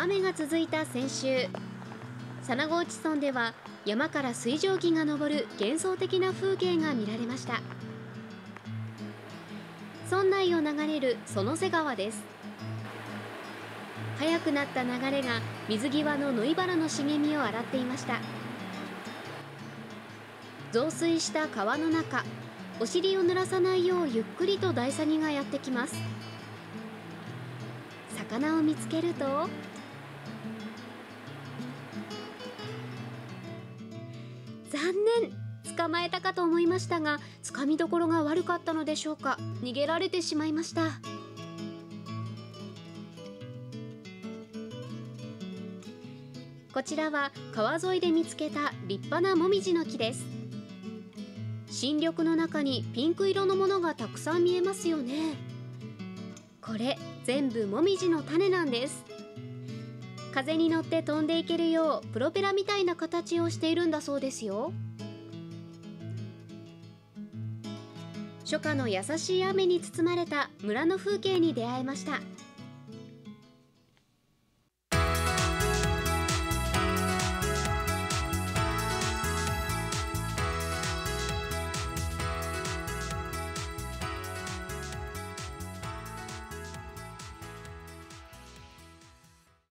雨が続いた先週、佐那河内村では山から水蒸気が昇る幻想的な風景が見られました。村内を流れる園瀬川です。速くなった流れが水際の野原の茂みを洗っていました。増水した川の中、お尻を濡らさないようゆっくりとダイサギがやってきます。魚を見つけると残念、捕まえたかと思いましたが、つかみどころが悪かったのでしょうか、逃げられてしまいました。こちらは川沿いで見つけた立派なもみじの木です。新緑の中にピンク色のものがたくさん見えますよね。これ全部もみじの種なんです。風に乗って飛んでいけるようプロペラみたいな形をしているんだそうですよ。初夏の優しい雨に包まれた村の風景に出会えました。